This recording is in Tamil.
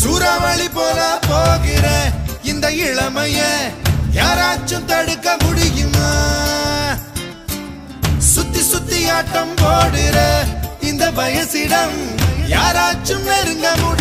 சூறாவளி போல போகிற இந்த இளமைய யாராச்சும் தடுக்க முடியுமா? சுத்தி சுத்தி ஆட்டம் போடுற இந்த வயசிடம் யாராச்சும் நெருங்க முடியுமா?